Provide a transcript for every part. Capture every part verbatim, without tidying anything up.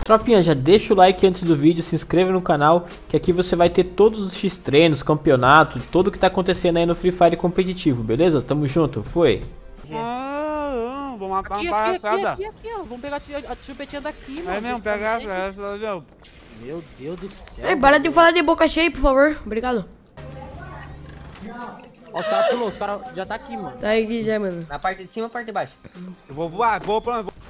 Tropinha, já deixa o like antes do vídeo, se inscreve no canal, que aqui você vai ter todos os X-treinos, campeonato, tudo que tá acontecendo aí no Free Fire competitivo, beleza? Tamo junto, foi! Ah, vou matar Aqui, uma aqui, parada. aqui, aqui, ó. Vamos pegar a tia- a chupetinha daqui, mano. É mesmo, Vocês pega estão essa, gente- essa, meu. Meu Deus do céu. Ei, para de falar de boca cheia, por favor. Obrigado. Ó, os caras pulou, os caras já tá aqui, mano. Tá aí já, mano. Na parte de cima ou parte de baixo? Eu vou voar, vou pra onde? Vou...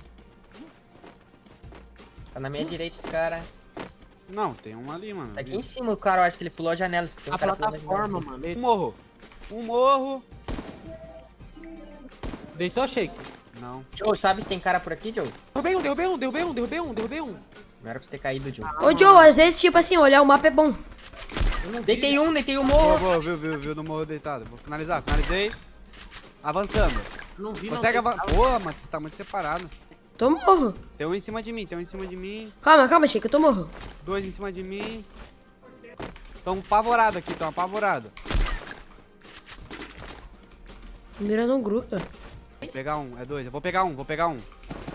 Tá na minha direita os caras. Não, tem um ali, mano. Tá aqui em cima o cara, eu acho que ele pulou a janela. Tem um A cara pulando a plataforma, janela. mano. Um Ele- morro. Um morro. Deitou, Shake. Não. Joe, sabe se tem cara por aqui, Joe? Derrubei um, derrubei um, derrubei um, derrubei um, derrubei um. Não era pra você ter caído, Joe. Ô, Joe, às vezes, tipo assim, olhar o mapa é bom. Deitei um, deitei um Boa, morro. boa, viu, viu, viu, no morro deitado. Vou finalizar, finalizei. Avançando. Não vi, Consegue não. avançar? Porra, mano, você tá muito separado. Tô morro. Tem um em cima de mim, tem um em cima de mim. Calma, calma, Chico, eu tô morro. Dois em cima de mim. Tão apavorado aqui, tão apavorado. Mirando um grupo. Vou pegar um, é dois. Eu vou pegar um, vou pegar um.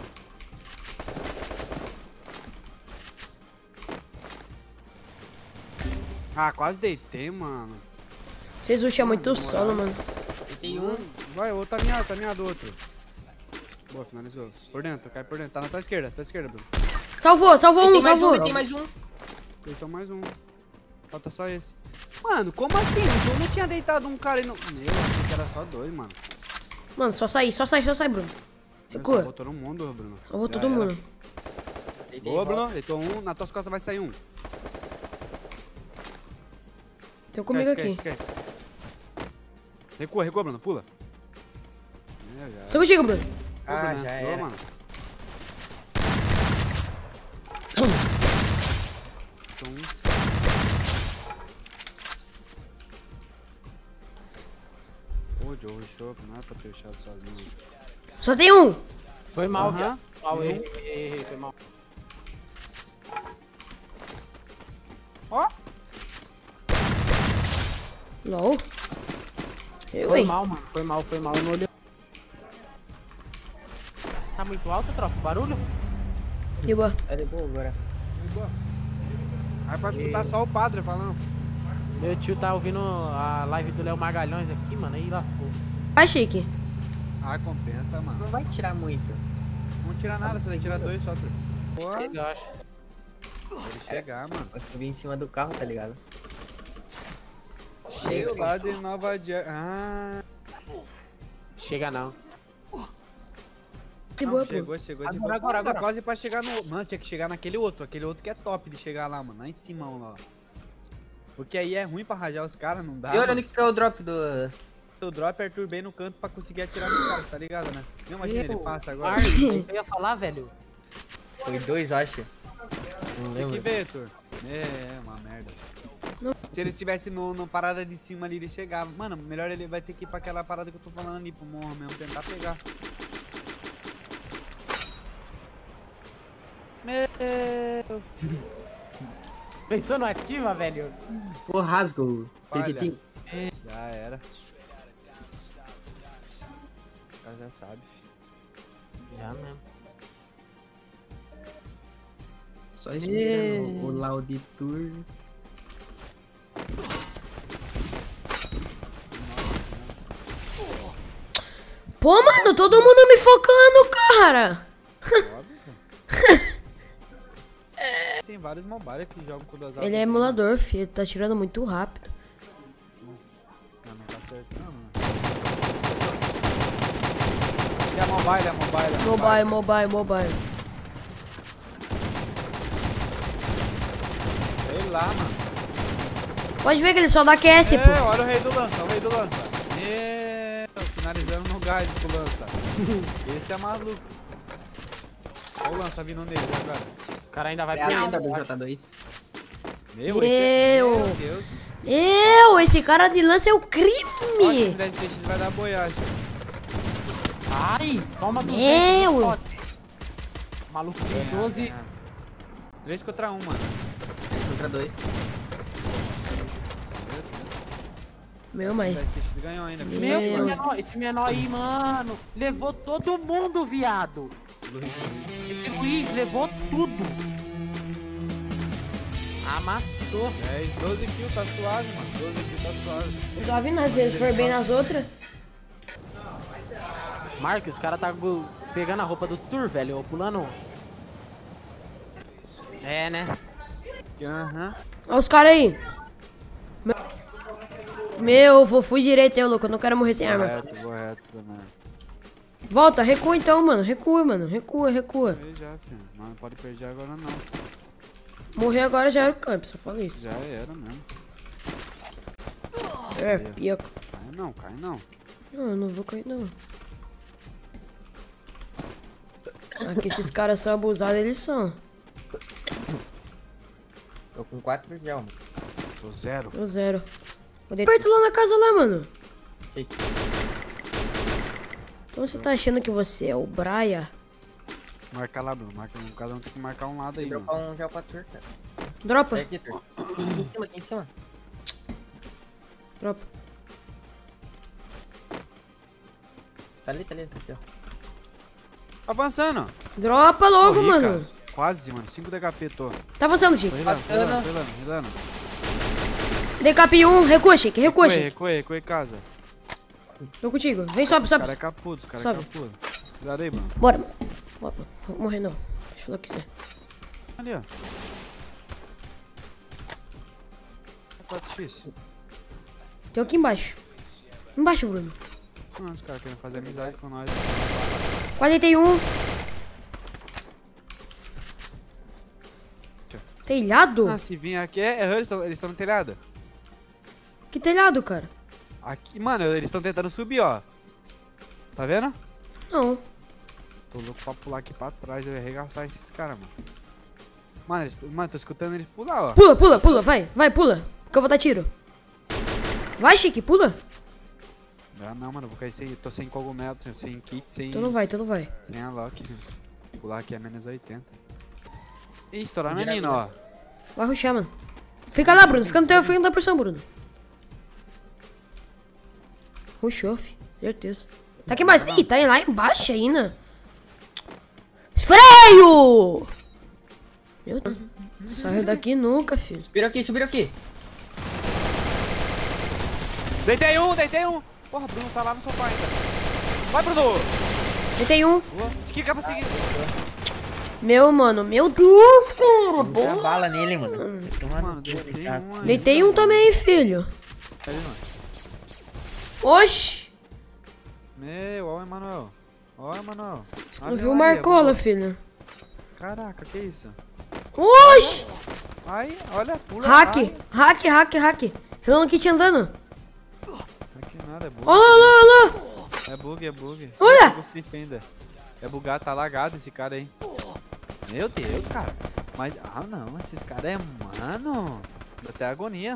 Ah, quase deitei, mano. Vocês rusham muito solo, mano. Deitei um. Vai, o outro tá miado, tá miado outro. Boa, finalizou. Por dentro, cai por dentro. Tá na tua esquerda, tua esquerda, Bruno. Salvou, salvou um, Deitei mais um, salvou. deitei mais um. Deitou mais um. Falta só esse. Mano, como assim? Eu não tinha deitado um cara e não... Meu, achei que era só dois, mano. Mano, só sair, só sair, só sair, Bruno. Recua. Salvou todo mundo, Bruno. Salvou Já todo era. mundo. Deitei Boa, em volta. Bruno. Deitou um. Na tuas costas vai sair um. Tem comigo Esquece, aqui. esquece, esquece. Recua, recua, Bruno. Pula. É, já era. Tô contigo, Bruno. Ô, Ah, Bruno, já boa, era. mano. Deitou um. Pô, Joe rushou, não é pra ter rushado sozinho. Só tem um. Foi mal, Aham. viado. Mal, errei, errei, errei, foi mal. Ó! LOL. Eu, Foi hein. mal, mano. Foi mal, foi mal. Eu não olhei. Tá muito alto, tropa? Barulho? De boa. Tá de boa agora. Aí pode escutar só o padre falando. Meu tio tá ouvindo a live do Léo Magalhães aqui, mano. Aí lascou. Vai, Chique. Ah, compensa, mano. Não vai tirar muito. Não tira nada, você vai tirar dois só. Pô, Chega, eu acho. ele chegar, mano. Vou subir em cima do carro, tá ligado? Chega Chega. lá de Nova Jersey. Ah, Chega não. De não, boa, pô. chegou, chegou de Agora, boa. agora, Pô, tá agora. quase pra chegar no... Mano, tinha que chegar naquele outro. Aquele outro que é top de chegar lá, mano. Lá em cima, lá. Porque aí é ruim pra rajar os caras, não dá. E olha mano. onde que é o drop do... O drop é Arthur bem no canto pra conseguir atirar nos caras, tá ligado, né? Não imagina, ele Meu, passa agora. Ar, eu ia falar, velho. Foi dois, acho. Não Tem que lembro. ver, Arthur. É, uma merda. Não. Se ele tivesse no, no parada de cima ali, ele chegava. Mano, melhor ele vai ter que ir pra aquela parada que eu tô falando ali, pro morro mesmo, tentar pegar. Meu... Pensou no ativa, velho? Pô, rasgo. Falha. Tem que tem... Já era. O cara já sabe, filho. Já mesmo. Só esperando o Lauditur. Pô, mano, todo mundo me focando, cara. Óbvio. Tem vários mobile que jogam com duas Ele é emulador, filho. Tá tirando muito rápido. Não, não tá certo não, mano. É mobile, é mobile, é Mobile, mobile, mobile. Sei lá, mano. Pode ver que ele só dá Q S, É, pô. olha o rei do lança, o rei do lança. Meu, finalizando no gás pro lança. Esse é maluco. Olha o lança vindo nele agora. Os caras ainda vai É a lenda pegar. do J dois. Meu, Meu. esse é... Meu Deus. Eu, esse cara de lance é o Acho que o crime. dez P X vai dar boiagem. Ai, toma duzentos. Meu. no pote. Maluco de doze. três contra um, mano. Contra dois. Meu, mas... dez P X ganhou ainda. Meu. Meu, esse menor, esse menor aí, mano. Levou todo mundo, viado. Esse Luiz levou tudo. Amassou. dez, doze kills, tá suave, mano. doze kills, tá suave. Eu tava vindo, às vezes for bem nas outras. Marcos, os caras tá go- pegando a roupa do Tour, velho, ou pulando. É, né? Aham. Olha os caras aí. Meu, vou fui direito aí, louco. Eu não quero morrer sem arma. Correto, correto também. Volta, recua então, mano. Recua, mano. Recua, recua. Aí já, filho. Mas não pode perder agora não. Morrer agora já era o campo, só falo isso. Já era mesmo. É, pica. Cai não, cai não. Não, eu não vou cair, não. Aqui esses caras são abusados, eles são. Tô com quatro de alma. Tô zero. Eu zero. Vou deitar perto lá na casa lá, mano. Eita. Então você tá achando que você é o Braia? Marca lá, Bruno. Marca, cada um tem que marcar um lado aí, Tem que mano. dropar um gel pra Tur, cara. Dropa. Tem aqui, Tur. Aqui em cima, aqui em cima. Dropa. Tá ali, tá ali, tá aqui, ó. Avançando. Dropa logo, Corri, mano. cara. Quase, mano. cinco D H P, tô. Tô Tá avançando, Chico. rilando, Bacana. rilando, rilando, rilando. D K P um, recua, Chico, recua, Recuei, Chico. recuei, recuei casa. Tô contigo. Vem, sobe, Os sobe. caras é capudo, os caras é Sobe. capudo. Cuidado aí, Bruno. Bora. Bora. Vou morrer não. Deixa eu falar o que quiser. Ali, ó. quatro x. Tem um aqui embaixo. Embaixo, Bruno. Não, os caras querem fazer amizade com nós. quarenta e um. Telhado? Ah, se vir aqui, é, é, eles estão no telhado. Que telhado, cara? Aqui, mano, eles estão tentando subir, ó. Tá vendo? Não. Tô louco pra pular aqui pra trás e arregaçar esses caras, mano. Mano, eles, mano, tô escutando eles pular, ó. Pula, pula, pula, vai, vai, pula. Que eu vou dar tiro. Vai, Chique, pula. Ah, não, mano, vou cair sem. Tô sem cogumelo, sem kit, sem. Tu não vai, tu não vai. Sem a lock. Pular aqui é menos oitenta. Ih, estourar Direto, menino, ó. Vai rushar, mano. Fica lá, Bruno. Fica no teu, fica na porção, Bruno. Rushou, fi. Certeza. Tá aqui embaixo. Ih, tá lá embaixo ainda. Freio! Meu Deus. Saiu daqui nunca, filho. Subiram aqui, subiram aqui. Deitei um, deitei um. Porra, Bruno tá lá no sofá ainda. Vai, Bruno. Deitei um. Boa. Esquica pra seguir. Meu, mano. Meu Deus, cara. Deu uma Boa. bala nele, mano. Tomando Mano, cu desse deitei cara. um aí. Deitei um também, filho. Cadê, mano? Oxi. Meu, ó o Emanuel. Ó o Emanuel. Não viu o Marcola, filho. Caraca, que isso? Oxi. Aí, olha, pula. Hack. vai. Hack, hack, hack. Hello Kitty andando. Aqui nada, é bug. Olha lá, olha lá. É bug, é bug. Olha. É bug sem fenda. É bugado, tá lagado esse cara aí. Meu Deus, cara. Mas, ah não, esses caras é, mano. Dá até agonia.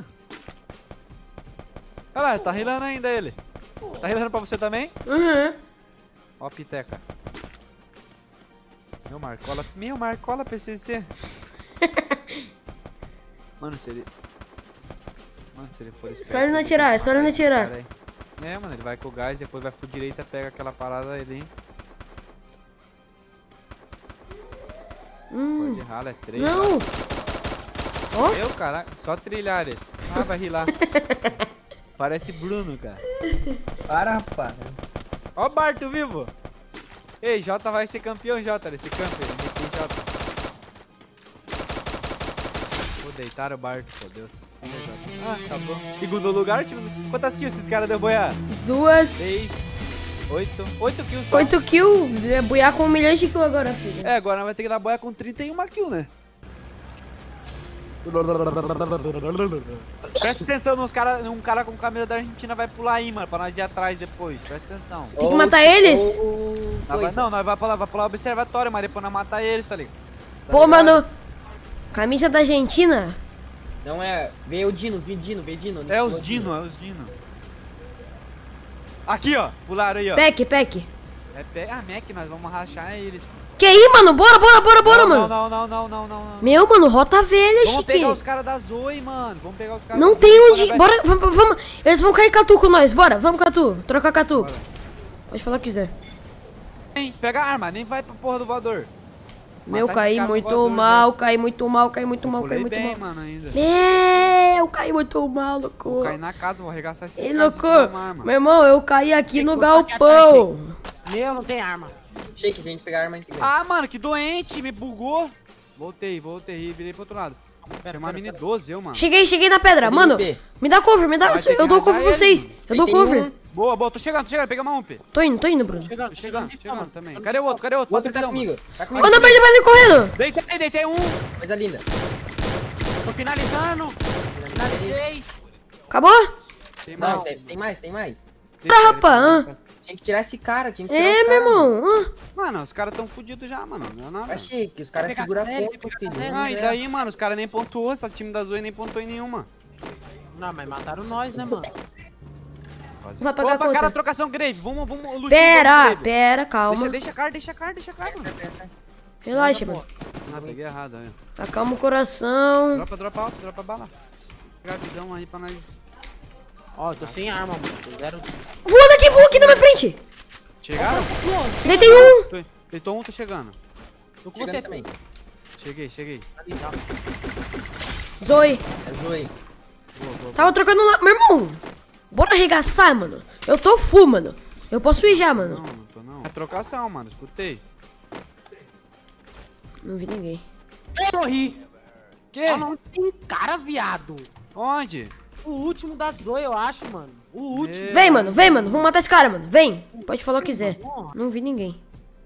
Olha lá, tá rilando ainda ele. Tá rilando pra você também? Uhum. Ó a piteca. Meu Marcola, meu Marcola P C C. Mano, se ele... Mano, se ele for esperto... Só ele não tem atirar, que é só ele não matar esse atirar. cara aí. É, mano, ele vai com o gás, depois vai pro direita, pega aquela parada ali. Hum. Pode rala, é três. Não. Ó. Eu, caraca, só trilhares. Ah, vai rilar. Parece Bruno, cara. Para, rapaz. Ó o Barto vivo. Ei, Jota vai ser campeão, Jota, nesse campo. Ele meteu Jota. Pô, deitaram o Barto, meu Deus. Ah, acabou. Segundo lugar, tipo, quantas kills esses caras deu boiar? Duas. Seis, oito, oito kills só. Oito kills. É boiar com milhões de kills agora, filho. É, agora vai ter que dar boia com trinta e uma kills, né? Presta atenção nos cara, um cara com camisa da Argentina vai pular aí, mano, pra nós ir atrás depois. Presta atenção. Tem que matar eles? Nós vai, não, nós vai pular, vai pular o observatório, mas depois nós matar eles, tá ligado? Tá Pô, ligado? mano. Camisa da Argentina? Não é. Vê o Dino, vê Dino, vê Dino. É os Dino, é os Dino. Aqui, ó. Pularam aí, ó. Peck, Peck. É pé. Ah, Mac, nós vamos rachar eles. Que aí, mano? Bora, bora, bora, bora, não, mano. Não, não, não, não, não, não. Meu, mano, rota velha, Vamos Chique. pegar os caras da Zoe, mano. Vamos pegar os caras Não da tem Zoe, onde. vai- Bora, vamos, vamos. Eles vão cair Catu com nós. Bora, vamos, Catu. Trocar Catu. Bora. Pode falar o que quiser. Hein, pega a arma, nem vai pra porra do voador. Meu, Matar caí esse cara no muito voador, mal, caí muito mal, caí muito mal, caí Pulei muito bem, mal. mano, ainda. Meu, caí muito mal, louco. Vou cair na casa, vou arregaçar esses Ei, caras se louco, tiver uma arma. meu irmão, eu caí aqui Tem no que botar aqui atrás, galpão. Meu, não tem arma. Shake, a gente pegar a arma inteira. Ah, mano, que doente, me bugou. Voltei, voltei e virei pro outro lado. Tinha uma mini doze, eu, mano. Cheguei, cheguei na pedra, Tem mano. um P. Me dá cover, me dá. Vai ter que Eu dou arrasar cover pra ele, vocês. mano. Eu dou Tem cover. um. Boa, boa, tô chegando, tô chegando, pega uma U P. Tô indo, tô indo, Bruno. Chegando, Tô chegando, chegando, chegando, chegando mano. também. Cadê o outro? Cadê o outro? O Passa outro tá visão, mano. comigo. Tá comigo. Anda pra ele, pra ele correndo. Deitei, deitei um. Coisa linda. Tô finalizando. Finalizei. Acabou? Tem Não, mais. tem, tem mais, tem mais. Tá, rapaz. ah. Tinha que tirar esse cara, tinha que tirar É, esse meu cara, mano. irmão. ah. Mano, os caras tão fudidos já, mano. Não é nada. Achei que os caras Pegar seguram sério, pouco, pegar filho. sério. Ah, e daí, mano, os caras nem pontuou. Esse time da Zoe nem pontuou em nenhuma. Não, mas mataram nós, né, mano? Vai pagar a Opa, conta. cara, trocação Grave. Vamos, vamos, Lutinho, Pera, vamos, Grave. pera, calma. Deixa, deixa a cara, deixa a cara, deixa a cara, mano. Relaxa, mano. Ah, peguei errado, aí. Acalma o coração. Dropa, dropa alto, dropa bala. Pegar a visão aí pra nós. Ó, eu tô sem arma, mano. Tô zero. Voando aqui, voa aqui na minha frente. Chegaram? Deitei um. Tô, deitou um, tô chegando. Tô com Chegando você também. Cheguei, cheguei. Ali, tá. Zoe. É Zoe. Tava trocando lá. Meu irmão. Bora arregaçar, mano. Eu tô full, mano. Eu posso ir já, Não, mano. não tô não. É trocação, mano, escutei. Não vi ninguém. Eu morri. Que? Ah, não tem cara, viado. Onde? O último das Zoe, eu acho, mano. O último. Meu. Vem, mano, vem, mano. Vamos matar esse cara, mano. Vem. Pode falar o que quiser. Não vi ninguém.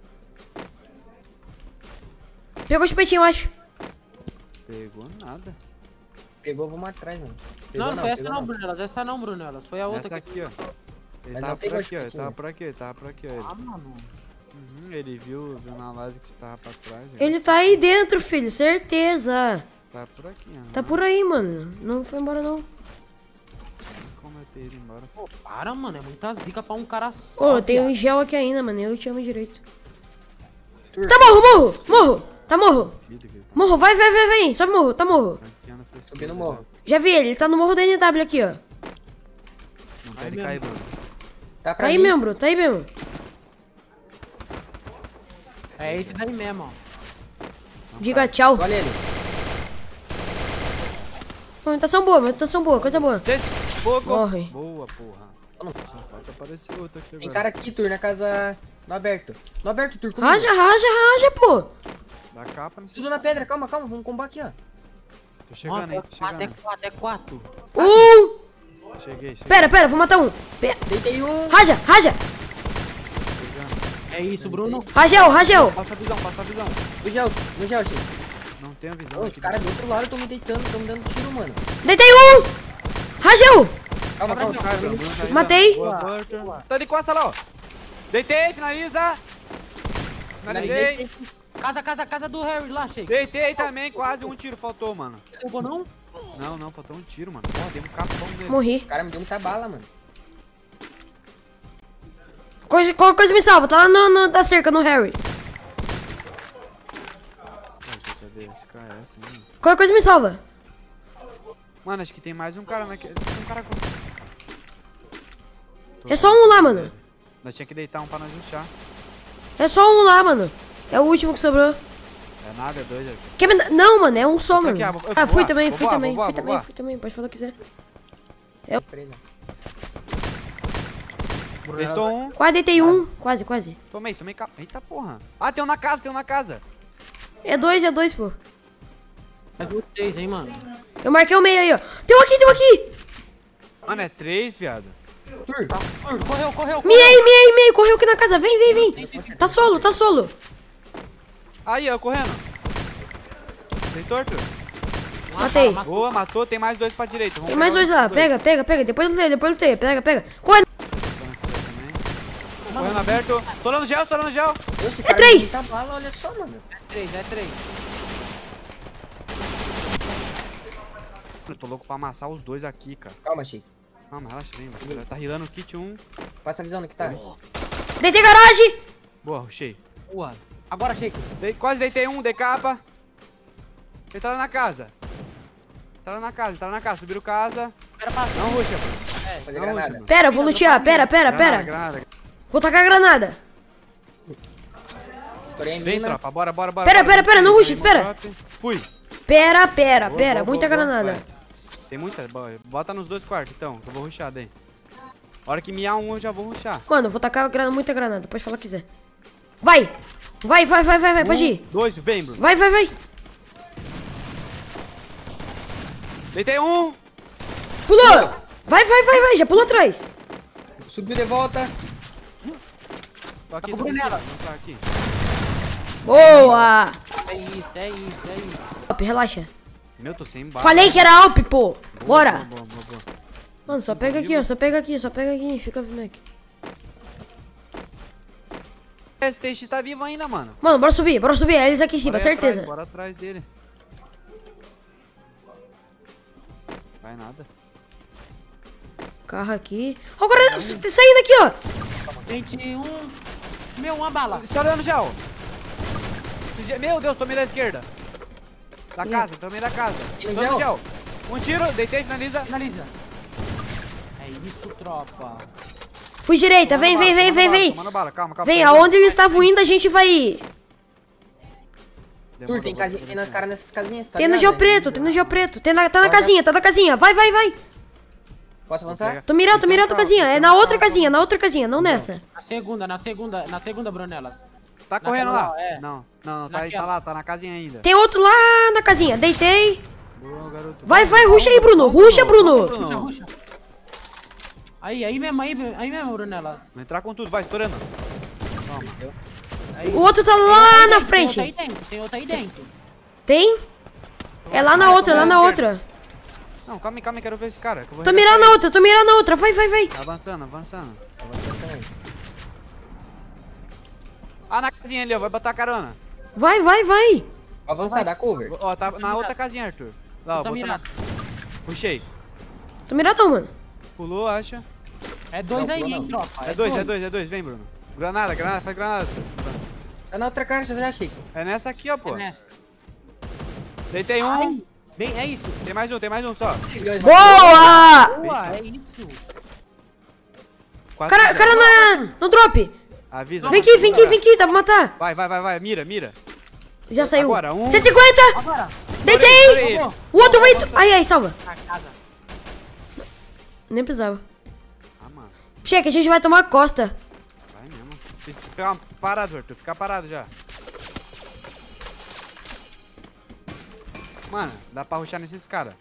Pegou o espetinho, eu acho. Pegou nada. Pegou, vamos atrás, mano. Pegou Não, não foi essa pegou não, Brunelas. Essa não, Brunelas. Foi a outra Essa que... aqui, ó. Ele Mas tava não por pegou aqui, ó. Ele esse tava time. por aqui, ele tava por aqui, ó. Ele, Ah, mano. Uhum, ele viu, viu na live que você tava pra trás. Ele tá aí dentro, filho. Certeza. Tá por aqui, ó. Tá por aí, mano. Não foi embora, não. Como eu ter ido embora? Pô, para, mano. É muita zica pra um cara só. Ô, tem viado. um gel aqui ainda, mano. Eu não te amo direito. Tá morro, morro, morro. Tá morro. Filho, que ele tá Morro, vai, vai, vai, vai. Sobe morro, tá morro. franqueando essa Subindo esquerda o morro. Já vi ele, ele tá no morro da N W aqui, ó. já. Não Aí pode mesmo. cair, Bruno. Tá pra Tá aí mim. mesmo, bro, tá aí mesmo. É esse daí mesmo, ó. Diga tchau. Olha ele. Movimentação boa, movimentação boa, coisa boa. Seis, pouco. Morre. Boa, porra. Só falta aparecer outro aqui agora. Tem cara aqui, Tur, na casa... No aberto. No aberto, Tur, comigo. Raja, raja, raja, pô. Da capa, não sei. Preciso na pedra, calma, calma, vamos combar aqui, ó. Tô chegando, hein, tô Até chegando. quatro, até quatro. Um. Cheguei, cheguei. Pera, pera, vou matar um. Pera. Deitei um. Raja, raja. É isso, Bruno. Ragel, Ragel. Passa a visão, passa a visão. No gel, no gel, tio. Não tenho visão Ô, aqui. os caras do outro lado estão me deitando, estão me dando tiro, mano. Deitei um. Ragel. Calma, calma, Cara, calma. Bruno tá aí, Matei. Boa, Arthur. Tá de costa lá, ó. Deitei, finaliza. Finalizei. Casa, casa, casa do Harry lá, Shake. Deitei também, quase um tiro faltou, mano. Eu vou não? Não, não, faltou um tiro, mano. Porra, dei um capão dele. Morri. O cara me deu muita bala, mano. Coisa, qualquer coisa me salva, tá lá no, no, da cerca, no Harry. Cadê esse cara? É essa, hein? Qualquer coisa me salva. Mano, acho que tem mais um cara naquele. Tem um cara. É só um lá, mano. Nós tinha que deitar um pra nós rushar. É só um lá, mano. É o último que sobrou. É nada, é dois aqui. Quer me... dar- Não, mano, é um só, Vou mano. franquear, vou- eu Ah, vou fui voar, também, vou fui voar, também, vou voar, fui vou também, voar. fui também. Pode falar o que quiser. Presa. Deitou um. Quase deitei um. Quase, quase. Tomei, tomei cap. Eita porra. Ah, tem um na casa, tem um na casa. É dois, é dois, pô. Faz vocês, hein, mano. Eu marquei o meio aí, ó. Tem um aqui, tem um aqui. Mano, é três, viado. Tur, Correu, correu, correu. Miei, miei, miei. Correu aqui na casa. Vem, vem, vem. Tá solo, tá solo. Aí, ó, correndo. Deitou, Arthur. Matei. Boa, matou. Tem mais dois pra direita. Vamos Tem mais pegar dois os lá. Pega, pega, pega. Depois lutei, depois lutei. Pega, pega. Corre. Correndo aberto. Estourando gel, estourando gel. esse cara três. me deu muita bala, olha só, mano. É três, é três. Eu tô louco pra amassar os dois aqui, cara. Calma, Chico. Calma, relaxa, vem, velho. Tá rilando o kit um. Passa a visão no que tá. Deitei garagem. Boa, rushei. Boa. Agora, Shake. Dei, quase deitei um, dei capa. Entraram na casa. Entraram na casa, entraram na casa. Subiram casa. Espera passar. Não rusha, Fazer não rusha, granada. mano. Pera, eu vou lutear. Pera, pera, Granada, pera. granada. Vou tacar a granada. Estourei a Vem, mina. tropa, bora, bora, bora. Pera, bora. pera, pera, não Vem, rush, espera. drop. Fui. Pera, pera, Boa, pera. boa, Muita boa, boa, granada. vai. Tem muita? Boa, bota nos dois quartos então, que eu vou rushar daí. A hora que miar um, eu já vou rushar. Mano, eu vou tacar gra- muita granada. Pode falar o que quiser. Vai! Vai, vai, vai, vai, vai. Pode Um, ir. dois, vem, Bruno. Vai, vai, vai. Deitei um. Pulou! Vai, vai, vai, vai. Já pulou atrás. Subiu de volta. Tô aqui, com tô o Brunella. aqui, tô aqui. Boa! É isso, é isso, é isso. Alp, relaxa. Meu, tô sem bala. Falei que era Alp, pô. Bora. Boa, boa, boa, boa. Mano, só pega aqui, ó. Só pega aqui, só pega aqui. Fica vindo aqui. Esse T X tá vivo ainda, mano. Mano, bora subir, bora subir. É eles aqui em cima, Bora aí certeza. atrás, bora atrás dele. Vai nada. Carro aqui. Ó, agora tá saindo aqui, ó. vinte e um. Meu, uma bala. Estourando gel. Meu Deus, tomei da esquerda. Da casa, tomei da casa. Estourando gel. Um tiro, deitei, finaliza. Finaliza. É isso, tropa. Fui direita, vem, vem, vem, vem, vem. Tomando bala, calma, calma. Vem, aonde eles estavam indo, a gente vai ir. Tur, tem, casinha, tem nas caras nessas casinhas, tá Tem no ligado, gel né? preto, tem no gel preto. Tem na, tá na casinha, tá na casinha. Vai, vai, vai. Posso avançar? Tô mirando, tô mirando a casinha. É na outra casinha, na outra casinha, não nessa. Na segunda, na segunda, na segunda, Brunelas. Tá correndo Naquela, lá? é. Não, não, não, tá, aí, tá Naquela. lá, tá na casinha ainda. Tem outro lá na casinha. Deitei. Boa, garoto. Vai, vai, ruxa aí, Bruno. Ruxa, Bruno. Ruxa, ruxa. Aí, aí mesmo, aí, aí mesmo, Brunelas. Vou entrar com tudo, vai, estourando. Toma. Aí. O outro tá Tem lá outro aí na dentro, Tem outro aí frente. dentro, tem outro aí dentro. Tem? É lá na outra, lá na outra. Não, calma aí, calma aí, quero ver esse cara. que eu vou Tô arrebentar mirando na ele. outra, tô mirando na outra. Vai, vai, vai. Tá avançando, avançando. Ah, na casinha ali, ó, vai botar carona. Vai, vai, vai. Avançar, dá cover. Ó, tá na outra casinha, Arthur. Lá, ó, Tá botou na... mirado. Puxei. Tô miradão, mano. Pulou, acha. É dois Não, aí, não. hein, tropa. É dois, é dois, é dois, vem, Bruno. Granada, granada, faz granada. Arthur. Tá na outra caixa, eu já achei. É nessa aqui, ó, pô. É nessa. Deitei um. Ai, bem, é isso. Tem mais um, tem mais um só. Boa! Boa, é isso. Quatro Cara, já. cara na, no drop. Avisa. Vem aqui, vem aqui, vem aqui. Dá pra matar. Vai, vai, vai, vai, mira, mira. Já saiu. Agora, um. cento e cinquenta. Agora, Deitei. Estourei ele. O outro vai... Ai, ai, salva. na casa. Nem precisava. Ah, mano, Cheque, a gente vai tomar a costa. vai mesmo. Fica parado, Arthur, fica parado já. Mano, dá pra rushar nesses caras.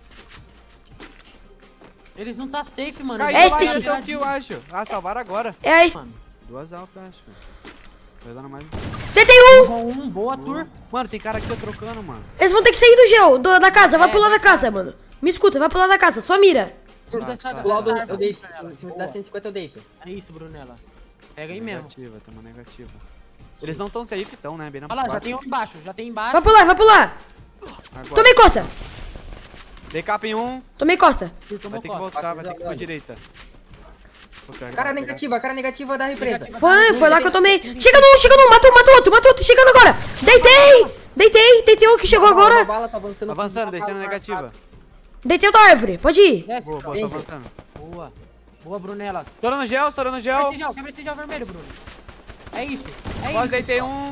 Eles não tá safe, mano. Caiu É lá, esse já X. deu kill, acho. Ah, salvaram agora. É a... Mano, Duas altas, acho. Vai dando mais. Deitei um. bom, um, boa tour. Mano, tem cara aqui trocando, mano. Eles vão ter que sair do gel, do- da casa. Vai É, pular vai da casa, mano. Me escuta, vai pular da casa. Só mira. Tur, Tá, tá, tá. do lado eu deito. Brunelas, Se me boa. dá cento e cinquenta, eu deito. É isso, Brunelas. Pega aí mesmo. Negativa, tem uma negativa. Eles não tão safe, tão, né? Bem na Olha lá, já quatro. tem um embaixo, já tem embaixo. Vai pular, vai pular. Agora. Tomei costa. Dei capa em um. Tomei costa. Tur, Vai tomou ter que costa. voltar, vai ter que ir pra Olha. direita. Vou pegar, Cara vou pegar. negativa, cara negativa da represa. Foi, foi lá que eu tomei. Chega num, chega num. Matou, matou outro, matou outro. Chegando agora. Deitei. Deitei, deitei o que chegou Uma agora. bala tá avançando. Avançando, descendo negativa. Deitei outra árvore. Pode ir. Desce. Boa, boa, tô Dentro. avançando. Boa. Boa, Brunelas. Estourando gel, estourando Quebra gel. esse gel, quebra esse gel vermelho, Bruno. É isso. É Quase isso. deitei um.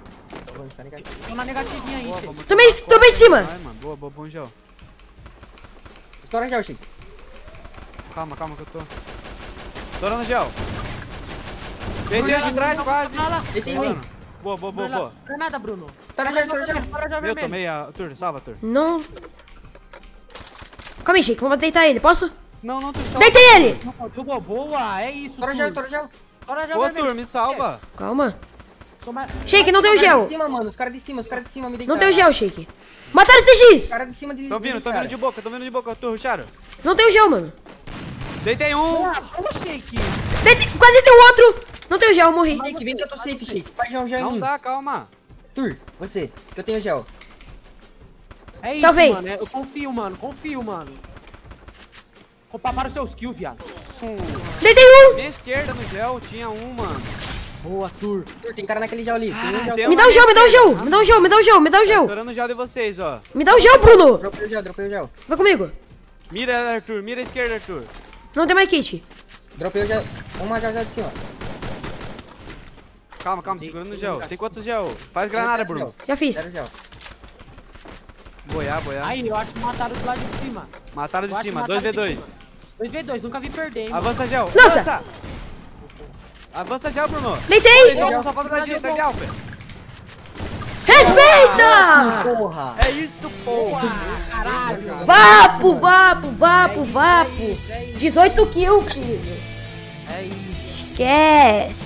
Tô na negativinha aí, Boa, Chico. vamos Tomei, tomar tomei em cima. Vai, mano. Boa, boa, bom gel. Estoura gel, Chico. Calma, calma que eu tô. Estourando gel. Deitei de trás quase. Olha lá. Deitei Estourando. um. Boa, boa, boa, Bruno, boa. Granada, Bruno. Tá na gel, estoura gel. Fora gel Eu vermelho. tomei a... Tur, salva, Tur. Não. Calma aí, Chico. Vamos deitar ele. Posso? Não, não, Tur, salva. Deitei ele. Boa, boa, é isso. Estoura Tur. gel, estoura gel. Fora gel Ô, vermelho. Tur, me salva. Calma. Toma- Shake, não tem o Os caras gel. de cima, mano. Os caras de cima, os caras de cima me Não deitaram. tem o gel, Shake. Mataram esse X. Os caras de cima de Tô vindo, tô vindo de boca, tô vindo de boca, Tur, ruxaram. Não tem o gel, mano. Deitei um. Ah, boa, Shake. Deitei, quase tem o outro. Não tem o gel, morri. Shake, vem que eu tô safe, Shake. Faz gel, gel em Não mim. dá, calma. Tur, você, que eu tenho gel. É isso, Salvei. mano. é- Eu confio, mano. Confio, mano. Para os seus kills, viado. Deitei um. Minha esquerda no gel tinha um, mano. Boa, Tur. Tur, tem cara naquele gel ali. Tem um gel. tem Me dá o gel, me dá o gel. Me dá o gel, me dá o gel, me dá o gel. Estourando o gel de vocês, ó. Me dá o gel, Bruno. Dropei o gel, dropei o gel. Vai comigo. Mira, Arthur, mira a esquerda, Arthur. Não tem mais kit. Dropei o gel. Uma gel, gel de cima. Calma, calma, segura no gel. Tem quantos gel? Faz granada, Bruno. Já fiz. Zero gel. Boiar, boiar. Aí, eu acho que mataram do lado de cima. Mataram de Eu acho cima, que dois v mataram dois. de dois v dois, nunca vi perder, hein, mano. Avança, gel. Nossa! Avança! Avança, gel, Bruno. Deitei! Gel, só falta na direita, aqui, Alper. Respeita! Porra! É isso, porra. Caralho. Vapo, vapo, vapo, vapo. dezoito kills, filho. É isso. Esquece.